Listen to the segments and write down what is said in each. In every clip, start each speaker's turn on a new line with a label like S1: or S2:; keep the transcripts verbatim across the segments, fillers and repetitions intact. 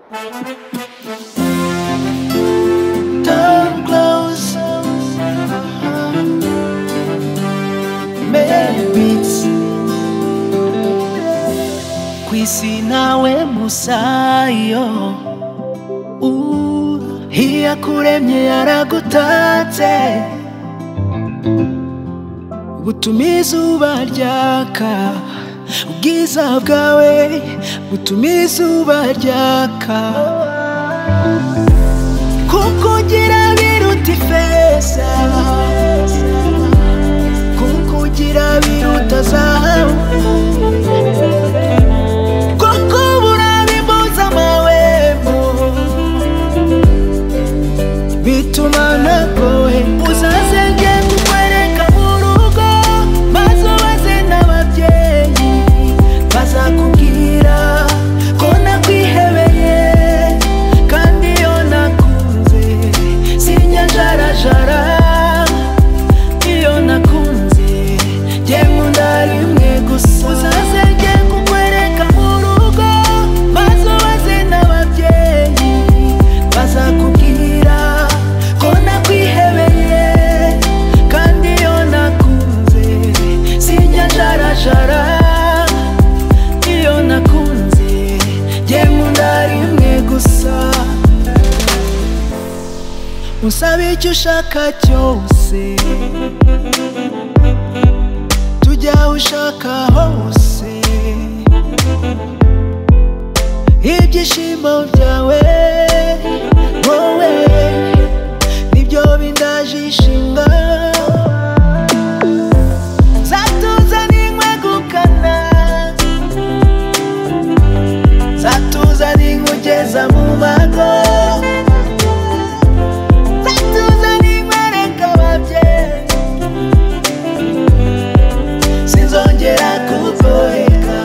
S1: Turn close, beats. Kwisi nawe musayo, uh, iyakuremye yaragutatse, butuma izuba ryaka, ubwiza bwawe butuma izuba ryaka, kukugira biruta ifeza, kukugira biruta zahabu, kukubura bimbuza amahwemo, bituma nagohe. Uzaze nge kukwereka mu rugo, maze ubaze n'ababyeyi, bazakubwira ko nakwihebeye, kandi iyo nakunze sinyajarajara, iyo nakunze jye nkunda rimwe gusa. Uzaze nge kukwereka mu rugo, maze ubaze n'ababyeyi, bazakubwira ko nakwihebeye, kandi iyo nakunze sinyajarajara, iyo nakunze jye nkunda rimwe gusa. Unsaba icyo ushaka cyose, tujya aho ushaka hose, ibyishimo byawe wowe nibyo bindaje ishinga, zatuzana inkwegukana, zatuzana inkugeza mu mago, zatuzana inkwereka ababyeyi, sinzongera kugoheka.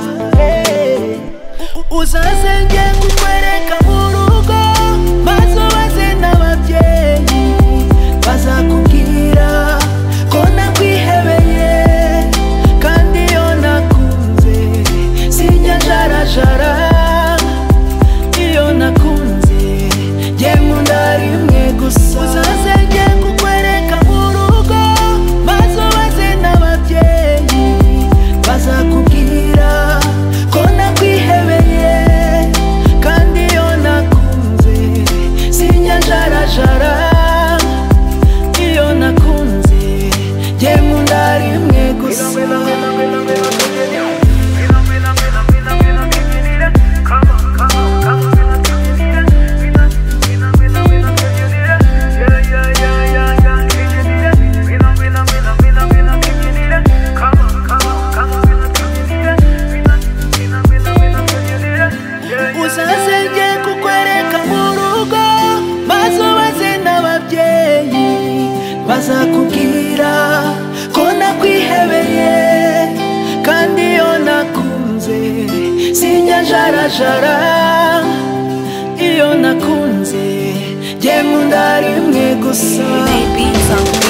S1: Uzaze nge kukwereka mu rugo, maze ubaze n'ababyeyi, bazakubwira ko nakwihebeye, kandi iyo nakunze sinyajarajara, iyo nakunze jye nkunda rimwe gusa. Uzaze nge kukwereka mu rugo, maze ubaze n'ababyeyi, bazakubwira ko nakwihebeye, kandi iyo nakunze sinyajarajara, iyo nakunze jye nkunda rimwe gusa. Uzaze nge kukwereka mu rugo, maze ubaze n'ababyeyi, bazakubwira ko nakwihebeye, kandi iyo nakunze sinyajarajara, iyo nakunze jye nkunda rimwe gusa.